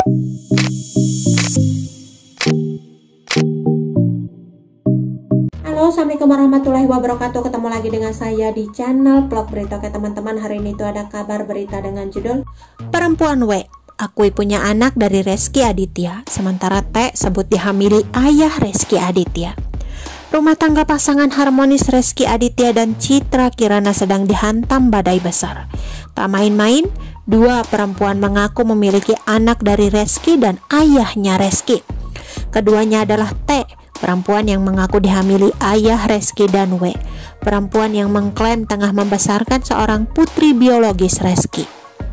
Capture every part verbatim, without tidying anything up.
Halo, assalamualaikum warahmatullahi wabarakatuh. Ketemu lagi dengan saya di channel vlog berita. Oke teman-teman, hari ini tuh ada kabar berita dengan judul Perempuan W akui punya anak dari Rezky Aditya, sementara T sebut dihamili ayah Rezky Aditya. Rumah tangga pasangan harmonis Rezky Aditya dan Citra Kirana sedang dihantam badai besar. Tak main-main, dua perempuan mengaku memiliki anak dari Rezky dan ayahnya Rezky. Keduanya adalah T, perempuan yang mengaku dihamili ayah Rezky, dan W, perempuan yang mengklaim tengah membesarkan seorang putri biologis Rezky.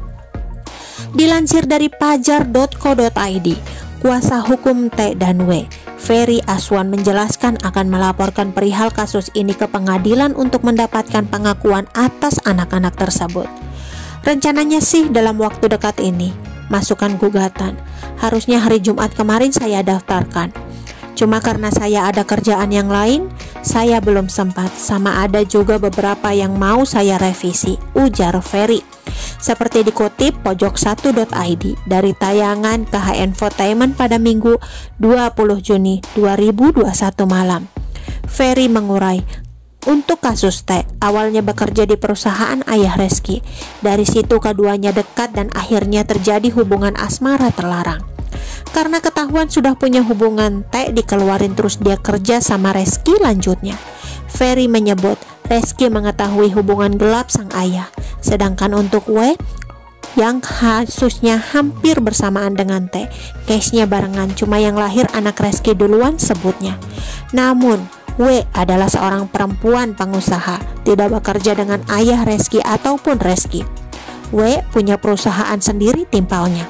Dilansir dari pajar dot co dot i d, kuasa hukum T dan W, Ferry Aswan, menjelaskan akan melaporkan perihal kasus ini ke pengadilan untuk mendapatkan pengakuan atas anak-anak tersebut. Rencananya sih dalam waktu dekat ini masukkan gugatan. Harusnya hari Jumat kemarin saya daftarkan. Cuma karena saya ada kerjaan yang lain, saya belum sempat, sama ada juga beberapa yang mau saya revisi, ujar Ferry. Seperti dikutip pojok satu dot i d dari tayangan K H N Infotainment pada Minggu dua puluh Juni dua ribu dua puluh satu malam. Ferry mengurai, untuk kasus T, awalnya bekerja di perusahaan ayah Rezky. Dari situ keduanya dekat dan akhirnya terjadi hubungan asmara terlarang. Karena ketahuan sudah punya hubungan, T dikeluarin terus dia kerja sama Rezky lanjutnya. Ferry menyebut Rezky mengetahui hubungan gelap sang ayah. Sedangkan untuk W, yang kasusnya hampir bersamaan dengan T, case-nya barengan, cuma yang lahir anak Rezky duluan sebutnya. Namun W adalah seorang perempuan pengusaha, tidak bekerja dengan ayah Rezky ataupun Rezky. W punya perusahaan sendiri timpalnya.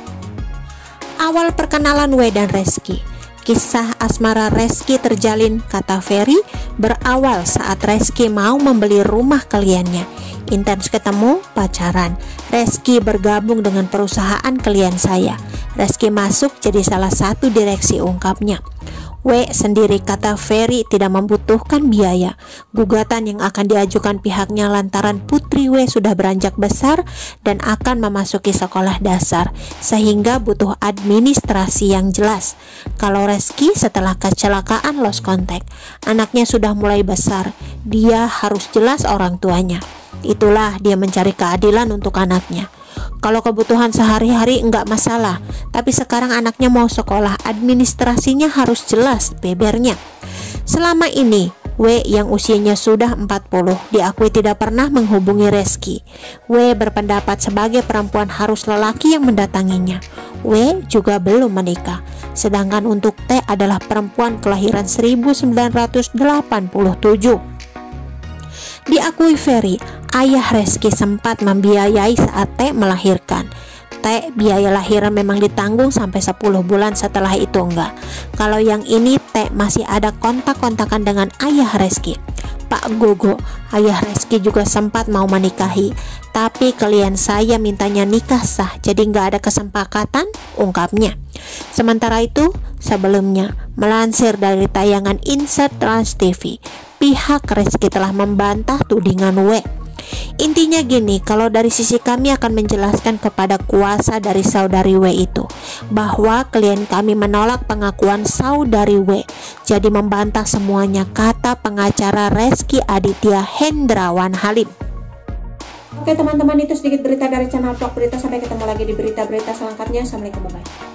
Awal perkenalan W dan Rezky. Kisah asmara Rezky terjalin, kata Ferry, berawal saat Rezky mau membeli rumah kliennya. Intens ketemu, pacaran. Rezky bergabung dengan perusahaan klien saya. Rezky masuk jadi salah satu direksi, ungkapnya. W sendiri, kata Ferry, tidak membutuhkan biaya. Gugatan yang akan diajukan pihaknya lantaran putri W sudah beranjak besar dan akan memasuki sekolah dasar, sehingga butuh administrasi yang jelas. Kalau Rezky setelah kecelakaan lost contact, anaknya sudah mulai besar, dia harus jelas orang tuanya. Itulah dia mencari keadilan untuk anaknya. Kalau kebutuhan sehari-hari enggak masalah, tapi sekarang anaknya mau sekolah, administrasinya harus jelas, bebernya. Selama ini, W yang usianya sudah empat puluh diakui tidak pernah menghubungi Rezky. W berpendapat sebagai perempuan harus lelaki yang mendatanginya. W juga belum menikah. Sedangkan untuk T adalah perempuan kelahiran seribu sembilan ratus delapan puluh tujuh. Diakui Ferry, ayah Rezky sempat membiayai saat T melahirkan. T biaya lahiran memang ditanggung sampai sepuluh bulan, setelah itu enggak. Kalau yang ini T masih ada kontak-kontakan dengan ayah Rezky. Pak Gogo, ayah Rezky juga sempat mau menikahi, tapi klien saya mintanya nikah sah, jadi nggak ada kesepakatan, ungkapnya. Sementara itu, sebelumnya, melansir dari tayangan Insert Trans T V, pihak Rezky telah membantah tudingan W. Intinya gini, kalau dari sisi kami akan menjelaskan kepada kuasa dari saudari W itu, bahwa klien kami menolak pengakuan saudari W, jadi membantah semuanya, kata pengacara Rezky Aditya, Hendrawan Halim. Oke teman-teman, itu sedikit berita dari channel vlog berita. Sampai ketemu lagi di berita-berita selanjutnya. Assalamualaikum, bye.